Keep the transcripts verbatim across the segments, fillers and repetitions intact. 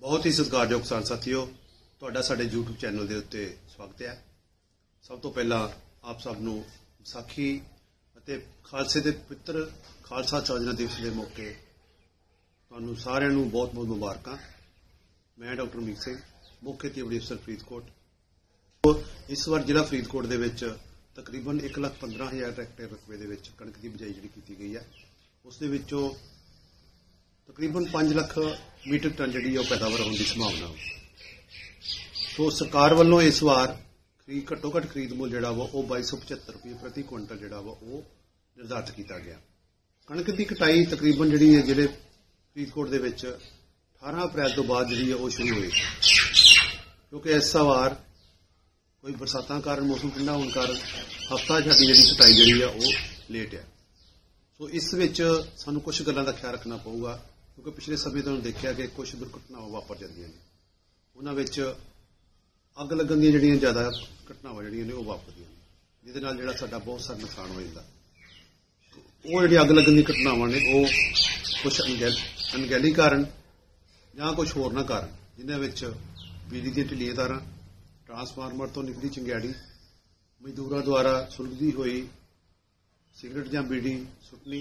बहुत ही सत्कारयोग किसान साथियों, तुहाडा साडे यूट्यूब चैनल के उत्ते स्वागत है। सब तो पहला आप सब नूं विसाखी अते खालसे के पवित्र खालसा साजना दिवस के मौके तुहानूं सारिआं नूं बहुत बहुत मुबारकां। मैं डॉक्टर मीक सिंह, मुख्य खेतीबाड़ी अफसर फरीदकोट। तो इस बार जिला फरीदकोट दे विच तकरीबन एक लाख पंद्रह हज़ार हेक्टेयर रकबे दे विच कणक की बिजाई जिहड़ी कीती गई है, उस दे विचों तकरीबन पांच लाख मीट्रिक टन जी पैदावार होने की संभावना। तो सरकार वालों इस बार खरीद घट्टो घट्ट खरीद मुल जोड़ा वा वो बाई सौ पचहत्तर रुपये प्रति कुंटल जोड़ा वा वो निर्धारित किया गया। कणक की कटाई तकरीबन जी जिले फरीदकोट के अठारह अप्रैल तो बाद जी वो शुरू हुई, क्योंकि इस बार कोई बरसातों कारण मौसम ठंडा होने कारण हफ्ता साड़ी जी कटाई जी है वो लेट है। सो इस सानू कुछ गलों का ख्याल रखना पऊगा, क्योंकि पिछले समय तो देखा कि कुछ दुर्घटनावां वापर जांदियां ने, उन्हां अग लगन दी जिहड़ियां ज़्यादा घटनावां जिहड़ियां ने वो वापरदियां ने, जिहदे नाल जिहड़ा साडा बहुत सारा नुकसान हो जांदा। वो जिहड़ी अग लगन दी घटनावां ने वो कुछ अनगैल अनगैली कारण जां कुछ होरना कारण, जिन्हां विच बिजली दी ढिल्लियां तारां, ट्रांसफार्मर तो निकली चिंगैड़ी, मजदूरां द्वारा सुलगदी हुई सिगरट जां बीड़ी सुटनी,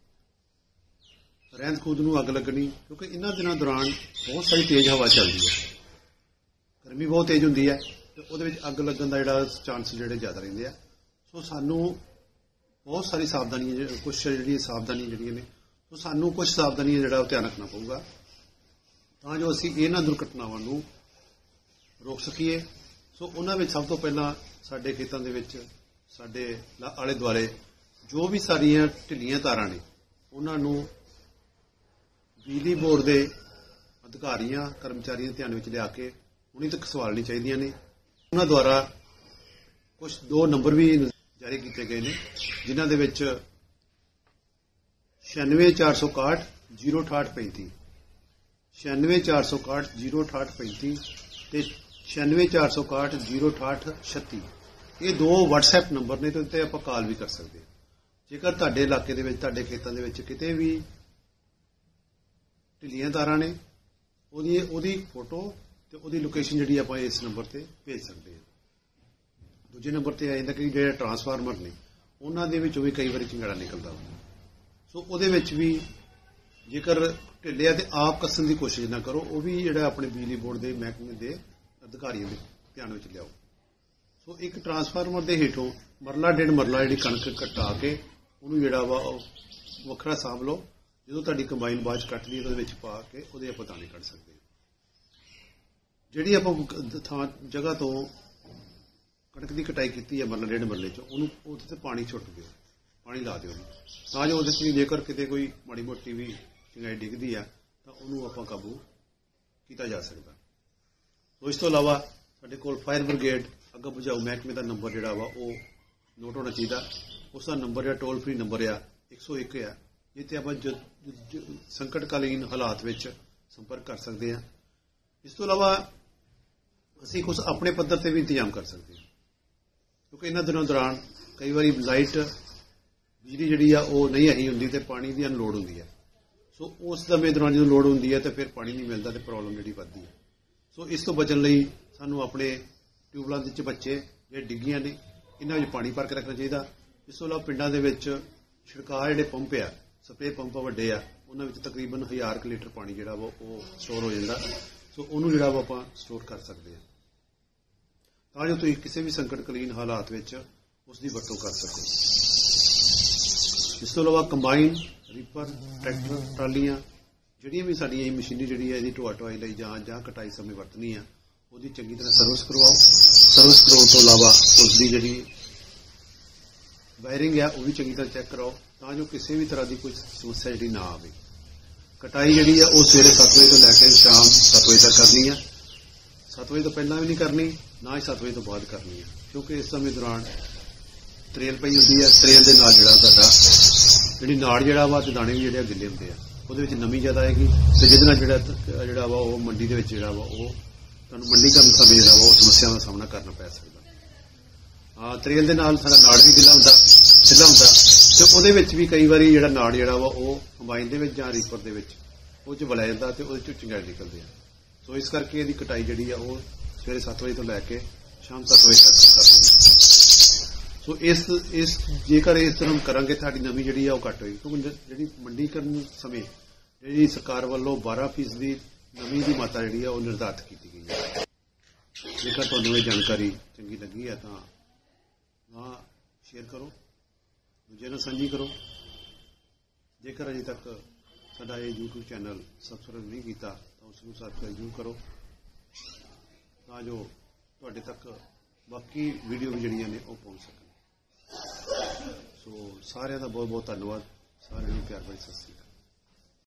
रहंद खूंद नूं अग लगनी, क्योंकि इन्हां दिनां दौरान बहुत सारी तेज हवा चलती है, गर्मी बहुत तेज होंदी है, तो उहदे विच अग लगन दा जिहड़ा चांस जिहड़े ज़्यादा रहिंदे आ। सो सानू बहुत सारी सावधानियां कुछ जिहड़ियां सावधानियां जिहड़ियां ने तो सानू कुछ सावधानियां जिहड़ा ध्यान रखना पऊगा, तां जो असीं इन्हां दुर्घटनावां नूं रोक सकीए। सो उन्हां विच सब तो पहलां साडे खेतां दे विच साडे आले दुआले जो भी सारियां ढिल्लियां तारां ने उन्हां नूं बिजली बोर्ड के अधिकारियों कर्मचारियों ध्यान में लिया के उन्हीं तक सवालनी चाहिए ने। उन्होंने द्वारा कुछ दो नंबर भी जारी किए गए हैं, जिन्हों के छियानवे चार सौ इकाहठ जीरो अठाहठ पैंती छियानवे चार सौ इकाहठ जीरो अठाहठ पैंती ते छियानवे चार सौ इकाहठ जीरो अठाहठ छत्ती, ये दो वट्सएप नंबर ने, तो आप कॉल भी कर सकते हैं। जेकर तुहाडे इलाके दे विच तुहाडे खेतां दे विच किते भी ढिल्लियां तारां ने ओहदी ओहदी फोटो ते ओहदी लोकेशन जिहड़ी आपां इस नंबर ते भेज सकते हैं। दूजे नंबर ते आ जांदा कि जिहड़े ट्रांसफार्मर ने उन्हां दे विचों भी कई वारी चिंगाड़ा निकलदा वा, सो उहदे विच भी जेकर ढिल्ले ते आप कस्सन की कोशिश ना करो, वो भी जिहड़ा अपने बिजली बोर्ड के महकमे के अधिकारियों के ध्यान में लियाओ। सो एक ट्रांसफार्मर के हेठों मरला डेढ़ मरला जी कणक कटा के उन्होंने जिहड़ा वा वखरा साम लो, जो तुहाडी कंबाइन बाद कट दी तो पा के वो आप दाने कढ़ सकते हैं। जिहड़ी आप थां जगह तो कणक की कटाई की है मरला डेढ़ मरले चो उन्होंने पानी छुट दिओ, पानी ला दिओ, तां जो उहदे च जेकर किते कोई माड़ी मोटी भी चिंगाई डिगदी है तो उन्होंने आपां काबू किया जा सकता। तो इस तो इलावा साडे कोल फायर ब्रिगेड अग बुझाऊ महकमे का नंबर जिहड़ा वा वो नोट होना चाहिए। उसका नंबर है टोल फ्री नंबर आ एक सौ एक है, जिते आप संकटकालीन हालात में संपर्क कर सकते हैं। इस तो इलावा असी कुछ अपने पद्धर से भी इंतजाम कर सकते हैं, क्योंकि इन्होंने दिनों दौरान कई बार लाइट बिजली जी वो नहीं आई होंगी तो पानी की अनलोड होंगी है। सो उस समय दौरान जो लोड होंगी है तो फिर पानी नहीं मिलता तो प्रॉब्लम जी बढ़ती है। सो इस तो बचन लई सानू अपने ट्यूबलां दे बच्चे जो डिग्गियां ने इन्हां विच पानी भर के रखना चाहिए। इस तो इलावा पिंडां दे विच छिड़काव जिहड़े पंप आ स्प्रे पंप वड्डे आ उन्हां विच तकरीबन हज़ार क लीटर पानी जिहड़ा वा वो स्टोर हो जाता, सो उहनूं जिहड़ा वा आपां स्टोर कर सकते हैं, तां जो तुसीं किसी भी संकटकालीन हालात विच उसकी वरतों कर सको। इस तो इलावा कंबाइन रीपर ट्रैक्टर ट्रालियां जिहड़ियां भी साडियां मशीनरी जिहड़ी है इहदी ढोआ ढुआई लई जां जां कटाई समय वरतनी है उसकी चंगी तरह सर्विस करवाओ। सर्विस करवाउण तो इलावा उसकी जिहड़ी वायरिंग है वह भी चंगी तरह चैक कराओ, तां जो किसी भी तरह की कोई समस्या जी ना आए। कटाई जी है वो सवेरे सत्त बजे तो लैके शाम सत्त बजे तक करनी है, सत्त बजे तो पहला भी नहीं करनी ना ही सत्त बजे तो बाद करनी है, क्योंकि इस समय दौरान त्रेल पई होंदी है। त्रेल के नाल जिहड़ा तुहाडा जिहड़ी नाड़ जिहड़ा वा ते दाने भी जिहड़े गिले होंदे आ, ਉਹਦੇ ਵਿੱਚ ਨਮੀ ਜ਼ਿਆਦਾ ਆਏਗੀ ਤੇ ਜਿਹਦੇ ਨਾਲ ਜਿਹੜਾ ਜਿਹੜਾ ਵਾ ਉਹ ਮੰਡੀ ਦੇ ਵਿੱਚ ਜਿਹੜਾ ਵਾ ਉਹ ਤੁਹਾਨੂੰ ਮੰਡੀ ਕਰਨ ਸਮੇਂ ਜਿਹੜਾ ਵਾ ਉਹ ਸਮੱਸਿਆ ਦਾ ਸਾਹਮਣਾ ਕਰਨਾ ਪੈ ਸਕਦਾ। ਹਾਂ ਤਰੇਲ ਦੇ ਨਾਲ ਸਾਡਾ ਨਾੜ ਵੀ ਗਿੱਲਾ ਹੁੰਦਾ ਸਿੱਧਾ ਹੁੰਦਾ ਤੇ ਉਹਦੇ ਵਿੱਚ ਵੀ ਕਈ ਵਾਰੀ ਜਿਹੜਾ ਨਾੜ ਜਿਹੜਾ ਵਾ ਉਹ ਕੰਬਾਈਨ ਦੇ ਵਿੱਚ ਜਾਂ ਰੀਪਰ ਦੇ ਵਿੱਚ ਉਹ ਚ ਵਲਿਆ ਜਾਂਦਾ ਤੇ ਉਹਦੇ ਚ ਚੰਗਾਈ ਨਿਕਲਦੀ ਆ। ਸੋ ਇਸ ਕਰਕੇ ਇਹਦੀ ਕਟਾਈ ਜਿਹੜੀ ਆ ਉਹ ਸਵੇਰੇ ਸੱਤ ਵਜੇ ਤੋਂ ਲੈ ਕੇ ਸ਼ਾਮ ਸੱਤ ਵਜੇ ਤੱਕ ਕਰਨੀ ਹੈ। ਸੋ ਇਸ ਇਸ ਜੇਕਰ ਇਸ ਤਰ੍ਹਾਂ ਕਰਾਂਗੇ ਤੁਹਾਡੀ ਨਮੀ ਜਿਹੜੀ ਆ ਉਹ ਘੱਟ ਹੋਏਗੀ, ਕਿਉਂਕਿ ਜਿਹੜੀ ਮੰਡੀਕਰਨ ਸਮੇਂ ਜਿਹੜੀ ਸਰਕਾਰ ਵੱਲੋਂ ਬਾਰਾਂ ਫੀਸਦੀ ਨਮੀ ਦੀ ਮਾਤਰਾ ਜਿਹੜੀ ਆ ਉਹ ਨਿਰਧਾਰਿਤ ਕੀਤੀ ਗਈ ਹੈ। ਜੇਕਰ ਤੁਹਾਨੂੰ ਇਹ ਜਾਣਕਾਰੀ ਚੰਗੀ ਲੱਗੀ ਹੈ ਤਾਂ ਹਾਂ ਸ਼ੇਅਰ ਕਰੋ, ਦੂਜਿਆਂ ਨਾਲ ਸਾਂਝੀ ਕਰੋ। ਜੇਕਰ ਅਜੇ ਤੱਕ ਸਾਡਾ ਇਹ YouTube ਚੈਨਲ ਸਬਸਕ੍ਰਾਈਬ ਨਹੀਂ ਕੀਤਾ ਤਾਂ ਉਸ ਨੂੰ ਸਬਸਕ੍ਰਾਈਬ ਜ਼ਰੂਰ ਕਰੋ, ਤਾਂ ਜੋ ਤੁਹਾਡੇ ਤੱਕ ਬਾਕੀ ਵੀਡੀਓ ਵੀ ਜਿਹੜੀਆਂ ਨੇ ਉਹ ਪਹੁੰਚ ਸਕਣ। ਸੋ ਸਾਰਿਆਂ ਦਾ ਬਹੁਤ ਬਹੁਤ ਧੰਨਵਾਦ। ਸਾਰਿਆਂ ਨੂੰ ਪਿਆਰ ਭਰੀ ਸਤਿ ਸ਼੍ਰੀ ਅਕਾਲ।